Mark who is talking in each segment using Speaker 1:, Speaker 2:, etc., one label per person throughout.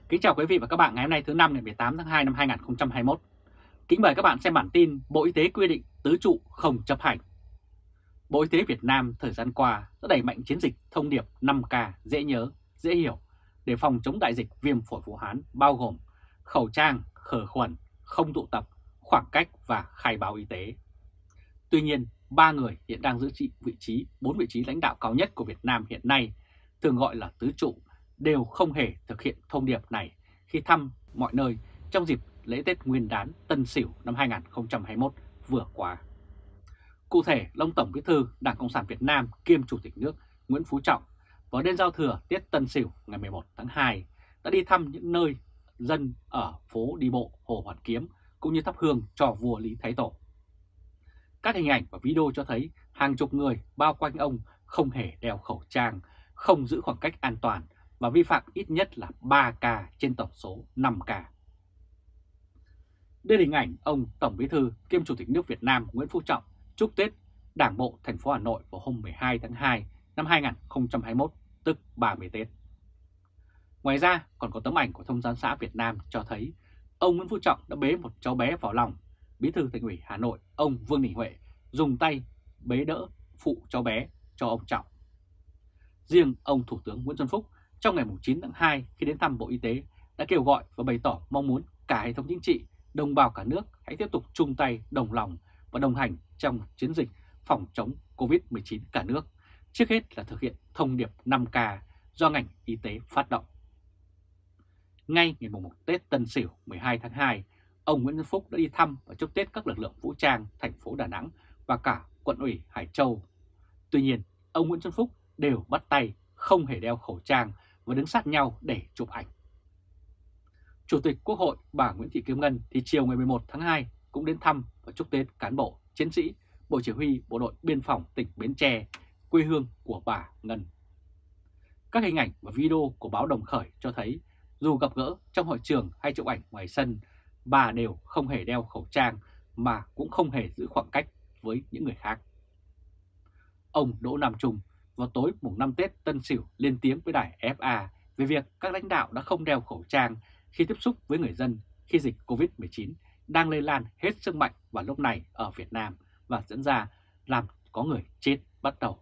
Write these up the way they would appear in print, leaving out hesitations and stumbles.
Speaker 1: Kính chào quý vị và các bạn ngày hôm nay thứ năm ngày 18 tháng 2 năm 2021. Kính mời các bạn xem bản tin Bộ Y tế quy định tứ trụ không chấp hành. Bộ Y tế Việt Nam thời gian qua đã đẩy mạnh chiến dịch thông điệp 5K dễ nhớ, dễ hiểu để phòng chống đại dịch viêm phổi Vũ Hán bao gồm khẩu trang, khử khuẩn, không tụ tập, khoảng cách và khai báo y tế. Tuy nhiên, 3 người hiện đang giữ bốn vị trí lãnh đạo cao nhất của Việt Nam hiện nay, thường gọi là tứ trụ, đều không hề thực hiện thông điệp này khi thăm mọi nơi trong dịp lễ Tết Nguyên đán Tân Sửu năm 2021 vừa qua. Cụ thể, ông Tổng Bí thư Đảng Cộng sản Việt Nam kiêm Chủ tịch nước Nguyễn Phú Trọng vào đêm giao thừa Tết Tân Sửu ngày 11 tháng 2 đã đi thăm những nơi dân ở phố đi bộ Hồ Hoàn Kiếm cũng như thắp hương cho vua Lý Thái Tổ. Các hình ảnh và video cho thấy hàng chục người bao quanh ông không hề đeo khẩu trang, không giữ khoảng cách an toàn và vi phạm ít nhất là 3 ca trên tổng số 5 ca. Đây là hình ảnh ông Tổng Bí thư kiêm Chủ tịch nước Việt Nam Nguyễn Phú Trọng chúc Tết Đảng bộ thành phố Hà Nội vào hôm 12 tháng 2 năm 2021, tức 30 Tết. Ngoài ra còn có tấm ảnh của Thông tấn xã Việt Nam cho thấy ông Nguyễn Phú Trọng đã bế một cháu bé vào lòng. Bí thư Thành ủy Hà Nội ông Vương Đình Huệ dùng tay bế đỡ phụ cháu bé cho ông Trọng. Riêng ông Thủ tướng Nguyễn Xuân Phúc trong ngày 9 tháng 2 khi đến thăm Bộ Y tế đã kêu gọi và bày tỏ mong muốn cả hệ thống chính trị, đồng bào cả nước hãy tiếp tục chung tay đồng lòng và đồng hành trong chiến dịch phòng chống Covid-19 cả nước, trước hết là thực hiện thông điệp 5K do ngành y tế phát động. Ngay ngày 1 Tết Tân Sửu 12 tháng 2, ông Nguyễn Xuân Phúc đã đi thăm và chúc Tết các lực lượng vũ trang thành phố Đà Nẵng và cả quận ủy Hải Châu. Tuy nhiên, ông Nguyễn Xuân Phúc đều bắt tay, không hề đeo khẩu trang và đứng sát nhau để chụp ảnh. Chủ tịch Quốc hội bà Nguyễn Thị Kim Ngân thì chiều ngày 11 tháng 2 cũng đến thăm và chúc Tết cán bộ, chiến sĩ, Bộ Chỉ huy Bộ đội Biên phòng tỉnh Bến Tre, quê hương của bà Ngân. Các hình ảnh và video của báo Đồng Khởi cho thấy dù gặp gỡ trong hội trường hay chụp ảnh ngoài sân, bà đều không hề đeo khẩu trang mà cũng không hề giữ khoảng cách với những người khác. Ông Đỗ Nam Trung vào tối mùng 5 Tết Tân Sửu lên tiếng với đài FA về việc các lãnh đạo đã không đeo khẩu trang khi tiếp xúc với người dân khi dịch Covid-19 đang lây lan hết sức mạnh vào lúc này ở Việt Nam và dẫn ra làm có người chết bắt đầu.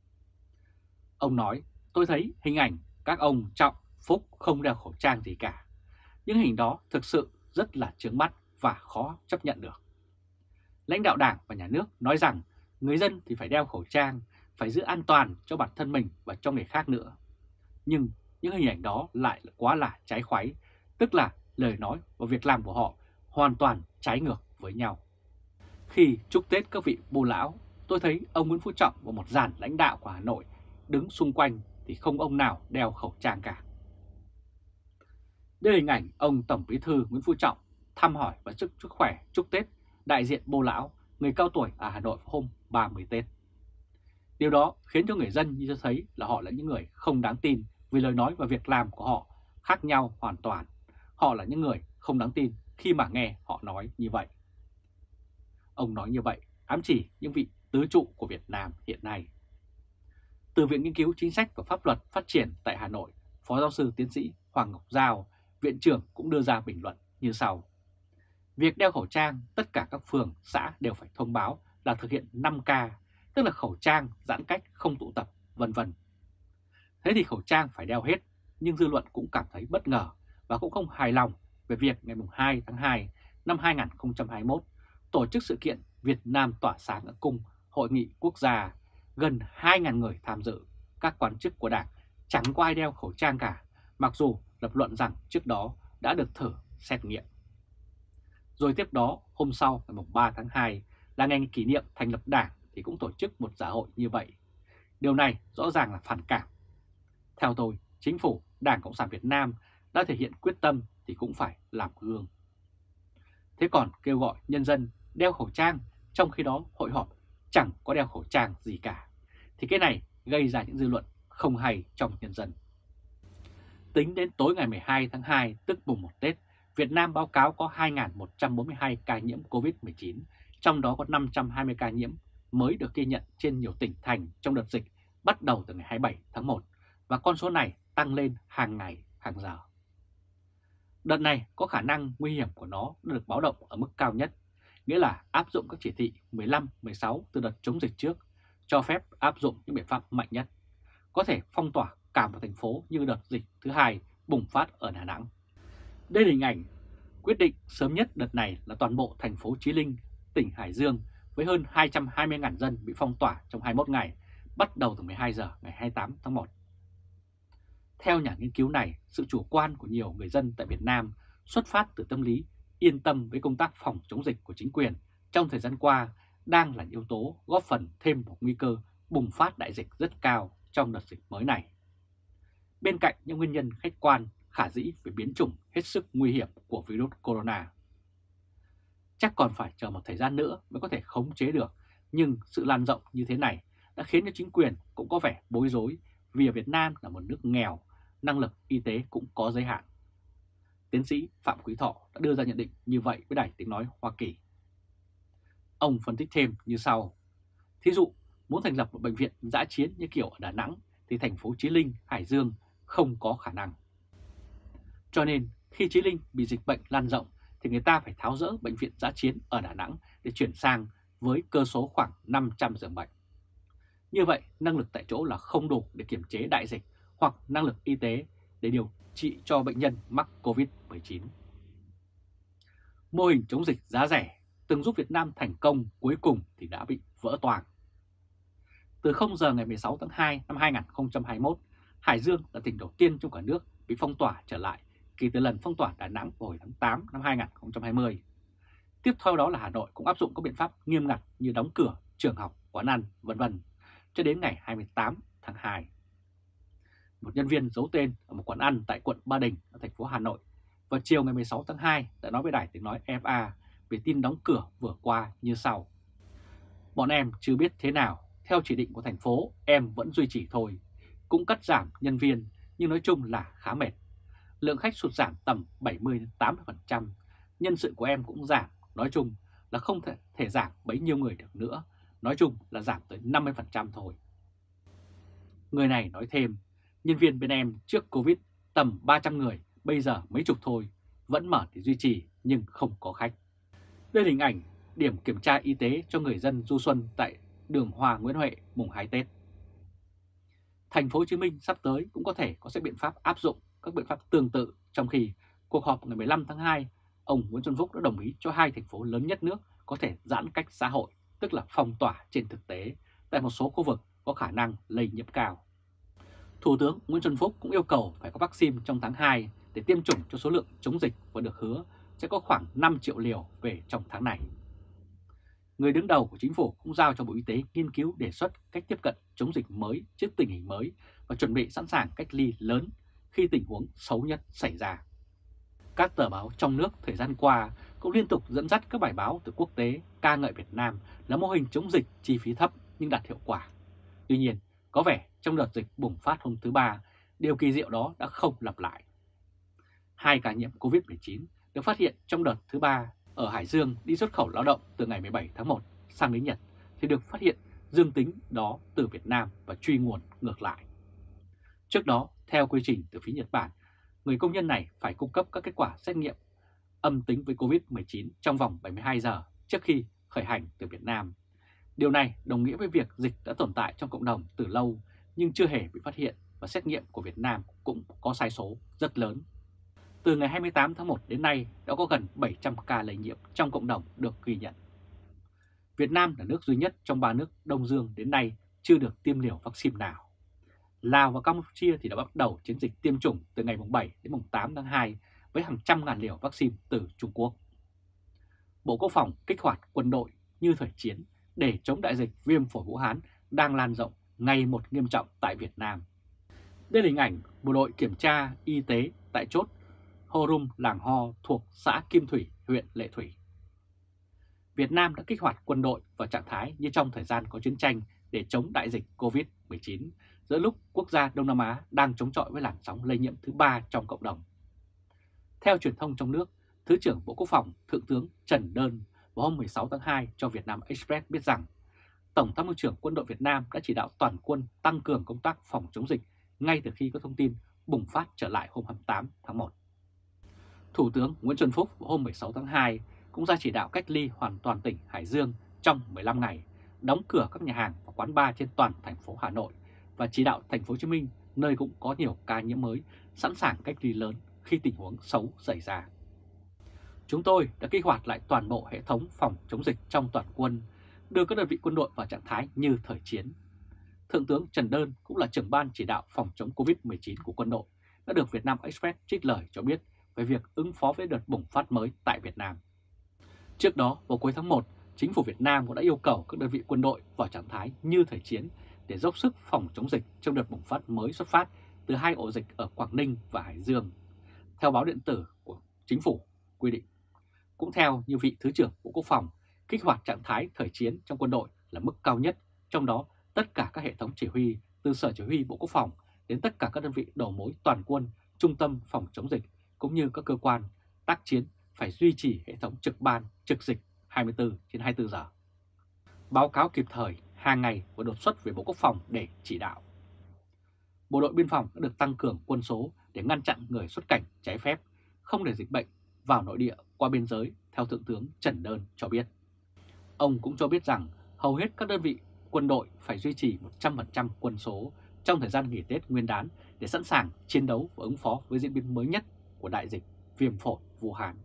Speaker 1: Ông nói, tôi thấy hình ảnh các ông Trọng, Phúc không đeo khẩu trang gì cả. Những hình đó thực sự rất là chướng mắt và khó chấp nhận được. Lãnh đạo Đảng và Nhà nước nói rằng người dân thì phải đeo khẩu trang, phải giữ an toàn cho bản thân mình và cho người khác nữa. Nhưng những hình ảnh đó lại quá là trái khoái, tức là lời nói và việc làm của họ hoàn toàn trái ngược với nhau. Khi chúc Tết các vị bô lão, tôi thấy ông Nguyễn Phú Trọng và một dàn lãnh đạo của Hà Nội đứng xung quanh thì không ông nào đeo khẩu trang cả. Đây là hình ảnh ông Tổng Bí thư Nguyễn Phú Trọng thăm hỏi và chúc sức khỏe chúc Tết đại diện bô lão, người cao tuổi ở Hà Nội hôm 30 Tết. Điều đó khiến cho người dân như cho thấy là họ là những người không đáng tin vì lời nói và việc làm của họ khác nhau hoàn toàn. Họ là những người không đáng tin khi mà nghe họ nói như vậy. Ông nói như vậy ám chỉ những vị tứ trụ của Việt Nam hiện nay. Từ Viện Nghiên cứu Chính sách và Pháp luật Phát triển tại Hà Nội, Phó giáo sư tiến sĩ Hoàng Ngọc Giao, Viện trưởng cũng đưa ra bình luận như sau. Việc đeo khẩu trang, tất cả các phường, xã đều phải thông báo là thực hiện 5K, tức là khẩu trang, giãn cách, không tụ tập, vân vân. Thế thì khẩu trang phải đeo hết, nhưng dư luận cũng cảm thấy bất ngờ và cũng không hài lòng về việc ngày 2 tháng 2 năm 2021 tổ chức sự kiện Việt Nam tỏa sáng ở Cung, Hội nghị quốc gia, gần 2.000 người tham dự, các quan chức của Đảng chẳng có ai đeo khẩu trang cả, mặc dù lập luận rằng trước đó đã được thử xét nghiệm. Rồi tiếp đó, hôm sau ngày 3 tháng 2 là ngày kỷ niệm thành lập Đảng thì cũng tổ chức một dạ hội như vậy. Điều này rõ ràng là phản cảm. Theo tôi, Chính phủ, Đảng Cộng sản Việt Nam đã thể hiện quyết tâm thì cũng phải làm gương. Thế còn kêu gọi nhân dân đeo khẩu trang, trong khi đó hội họp chẳng có đeo khẩu trang gì cả, thì cái này gây ra những dư luận không hay trong nhân dân. Tính đến tối ngày 12 tháng 2, tức mùng 1 Tết, Việt Nam báo cáo có 2.142 ca nhiễm COVID-19, trong đó có 520 ca nhiễm mới được ghi nhận trên nhiều tỉnh thành trong đợt dịch bắt đầu từ ngày 27 tháng 1 và con số này tăng lên hàng ngày, hàng giờ. Đợt này có khả năng nguy hiểm của nó đã được báo động ở mức cao nhất, nghĩa là áp dụng các chỉ thị 15, 16 từ đợt chống dịch trước, cho phép áp dụng những biện pháp mạnh nhất, có thể phong tỏa cả một thành phố như đợt dịch thứ hai bùng phát ở Đà Nẵng. Đây là hình ảnh quyết định sớm nhất đợt này là toàn bộ thành phố Chí Linh, tỉnh Hải Dương với hơn 220.000 dân bị phong tỏa trong 21 ngày, bắt đầu từ 12 giờ ngày 28 tháng 1. Theo nhà nghiên cứu này, sự chủ quan của nhiều người dân tại Việt Nam xuất phát từ tâm lý yên tâm với công tác phòng chống dịch của chính quyền trong thời gian qua đang là yếu tố góp phần thêm một nguy cơ bùng phát đại dịch rất cao trong đợt dịch mới này. Bên cạnh những nguyên nhân khách quan khả dĩ về biến chủng hết sức nguy hiểm của virus corona. Chắc còn phải chờ một thời gian nữa mới có thể khống chế được, nhưng sự lan rộng như thế này đã khiến cho chính quyền cũng có vẻ bối rối vì ở Việt Nam là một nước nghèo, năng lực y tế cũng có giới hạn. Tiến sĩ Phạm Quý Thọ đã đưa ra nhận định như vậy với Đài Tiếng Nói Hoa Kỳ. Ông phân tích thêm như sau. Thí dụ, muốn thành lập một bệnh viện dã chiến như kiểu ở Đà Nẵng thì thành phố Chí Linh, Hải Dương không có khả năng. Cho nên khi Chí Linh bị dịch bệnh lan rộng thì người ta phải tháo dỡ bệnh viện dã chiến ở Đà Nẵng để chuyển sang với cơ số khoảng 500 giường bệnh. Như vậy, năng lực tại chỗ là không đủ để kiềm chế đại dịch hoặc năng lực y tế để điều trị cho bệnh nhân mắc COVID-19. Mô hình chống dịch giá rẻ từng giúp Việt Nam thành công cuối cùng thì đã bị vỡ toang. Từ 0 giờ ngày 16 tháng 2 năm 2021, Hải Dương là tỉnh đầu tiên trong cả nước bị phong tỏa trở lại kể từ lần phong tỏa Đà Nẵng vào hồi tháng 8 năm 2020. Tiếp theo đó là Hà Nội cũng áp dụng các biện pháp nghiêm ngặt như đóng cửa trường học, quán ăn, v.v. cho đến ngày 28 tháng 2. Một nhân viên giấu tên ở một quán ăn tại quận Ba Đình ở thành phố Hà Nội vào chiều ngày 16 tháng 2 đã nói với Đài Tiếng Nói FA về tin đóng cửa vừa qua như sau. Bọn em chưa biết thế nào, theo chỉ định của thành phố em vẫn duy trì thôi, cũng cắt giảm nhân viên nhưng nói chung là khá mệt. Lượng khách sụt giảm tầm 70-80%, nhân sự của em cũng giảm, nói chung là không thể giảm bấy nhiêu người được nữa, nói chung là giảm tới 50% thôi. Người này nói thêm, nhân viên bên em trước Covid tầm 300 người, bây giờ mấy chục thôi, vẫn mở để duy trì nhưng không có khách. Đây là hình ảnh điểm kiểm tra y tế cho người dân du xuân tại đường Hòa Nguyễn Huệ mùng 2 Tết. Thành phố Hồ Chí Minh sắp tới cũng có thể có biện pháp áp dụng các biện pháp tương tự, trong khi cuộc họp ngày 15 tháng 2, ông Nguyễn Xuân Phúc đã đồng ý cho hai thành phố lớn nhất nước có thể giãn cách xã hội, tức là phong tỏa trên thực tế tại một số khu vực có khả năng lây nhiễm cao. Thủ tướng Nguyễn Xuân Phúc cũng yêu cầu phải có vaccine trong tháng 2 để tiêm chủng cho số lượng chống dịch và được hứa sẽ có khoảng 5 triệu liều về trong tháng này. Người đứng đầu của chính phủ cũng giao cho Bộ Y tế nghiên cứu đề xuất cách tiếp cận chống dịch mới trước tình hình mới và chuẩn bị sẵn sàng cách ly lớn khi tình huống xấu nhất xảy ra. Các tờ báo trong nước thời gian qua cũng liên tục dẫn dắt các bài báo từ quốc tế ca ngợi Việt Nam là mô hình chống dịch chi phí thấp nhưng đạt hiệu quả. Tuy nhiên, có vẻ trong đợt dịch bùng phát hôm thứ Ba, điều kỳ diệu đó đã không lặp lại. 2 ca nhiễm COVID-19 được phát hiện trong đợt thứ Ba ở Hải Dương đi xuất khẩu lao động từ ngày 17 tháng 1 sang đến Nhật thì được phát hiện dương tính đó từ Việt Nam và truy nguồn ngược lại. Trước đó, theo quy trình từ phía Nhật Bản, người công nhân này phải cung cấp các kết quả xét nghiệm âm tính với COVID-19 trong vòng 72 giờ trước khi khởi hành từ Việt Nam. Điều này đồng nghĩa với việc dịch đã tồn tại trong cộng đồng từ lâu nhưng chưa hề bị phát hiện và xét nghiệm của Việt Nam cũng có sai số rất lớn. Từ ngày 28 tháng 1 đến nay đã có gần 700 ca lây nhiễm trong cộng đồng được ghi nhận. Việt Nam là nước duy nhất trong 3 nước Đông Dương đến nay chưa được tiêm liều vaccine nào. Lào và Campuchia thì đã bắt đầu chiến dịch tiêm chủng từ ngày 7 đến 8 tháng 2 với hàng trăm ngàn liều vaccine từ Trung Quốc. Bộ Quốc phòng kích hoạt quân đội như thời chiến để chống đại dịch viêm phổi Vũ Hán đang lan rộng ngày một nghiêm trọng tại Việt Nam. Đây là hình ảnh bộ đội kiểm tra y tế tại chốt Horum Làng Ho thuộc xã Kim Thủy, huyện Lệ Thủy. Việt Nam đã kích hoạt quân đội vào trạng thái như trong thời gian có chiến tranh để chống đại dịch COVID-19, giữa lúc quốc gia Đông Nam Á đang chống chọi với làn sóng lây nhiễm thứ 3 trong cộng đồng. Theo truyền thông trong nước, Thứ trưởng Bộ Quốc phòng Thượng tướng Trần Đơn vào hôm 16 tháng 2 cho Vietnam Express biết rằng Tổng tham mưu trưởng Quân đội Việt Nam đã chỉ đạo toàn quân tăng cường công tác phòng chống dịch ngay từ khi có thông tin bùng phát trở lại hôm 28 tháng 1. Thủ tướng Nguyễn Xuân Phúc hôm 16 tháng 2 cũng ra chỉ đạo cách ly hoàn toàn tỉnh Hải Dương trong 15 ngày, đóng cửa các nhà hàng và quán bar trên toàn thành phố Hà Nội và chỉ đạo thành phố Hồ Chí Minh, nơi cũng có nhiều ca nhiễm mới, sẵn sàng cách ly lớn khi tình huống xấu xảy ra. Chúng tôi đã kích hoạt lại toàn bộ hệ thống phòng chống dịch trong toàn quân, đưa các đơn vị quân đội vào trạng thái như thời chiến. Thượng tướng Trần Đơn cũng là trưởng ban chỉ đạo phòng chống Covid-19 của quân đội, đã được Vietnam Express trích lời cho biết về việc ứng phó với đợt bùng phát mới tại Việt Nam. Trước đó, vào cuối tháng 1, chính phủ Việt Nam cũng đã yêu cầu các đơn vị quân đội vào trạng thái như thời chiến để dốc sức phòng chống dịch trong đợt bùng phát mới xuất phát từ 2 ổ dịch ở Quảng Ninh và Hải Dương, theo báo điện tử của chính phủ quy định. Cũng theo như vị Thứ trưởng Bộ Quốc phòng, kích hoạt trạng thái thời chiến trong quân đội là mức cao nhất, trong đó tất cả các hệ thống chỉ huy từ Sở Chỉ huy Bộ Quốc phòng đến tất cả các đơn vị đầu mối toàn quân, trung tâm phòng chống dịch cũng như các cơ quan tác chiến phải duy trì hệ thống trực ban, trực dịch 24/24 giờ. Báo cáo kịp thời, hàng ngày và đột xuất về Bộ Quốc phòng để chỉ đạo. Bộ đội biên phòng đã được tăng cường quân số để ngăn chặn người xuất cảnh trái phép, không để dịch bệnh vào nội địa qua biên giới, theo Thượng tướng Trần Đơn cho biết. Ông cũng cho biết rằng hầu hết các đơn vị quân đội phải duy trì 100% quân số trong thời gian nghỉ Tết Nguyên đán để sẵn sàng chiến đấu và ứng phó với diễn biến mới nhất của đại dịch viêm phổi Vũ Hán.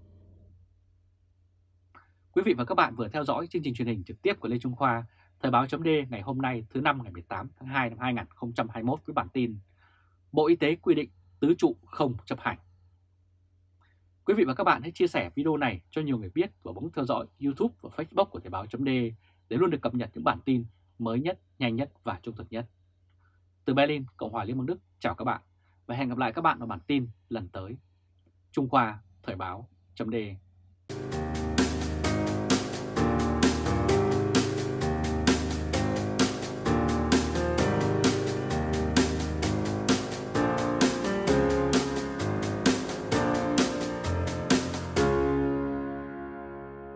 Speaker 1: Quý vị và các bạn vừa theo dõi chương trình truyền hình trực tiếp của Lê Trung Khoa, Thời báo chấm ngày hôm nay thứ Năm ngày 18 tháng 2 năm 2021 với bản tin Bộ Y tế quy định tứ trụ không chấp hành. Quý vị và các bạn hãy chia sẻ video này cho nhiều người biết và bấm theo dõi YouTube và Facebook của Thời báo chấm để luôn được cập nhật những bản tin mới nhất, nhanh nhất và trung thực nhất. Từ Berlin, Cộng hòa Liên bang Đức, chào các bạn và hẹn gặp lại các bạn ở bản tin lần tới. Trung Khoa, Thời báo chấm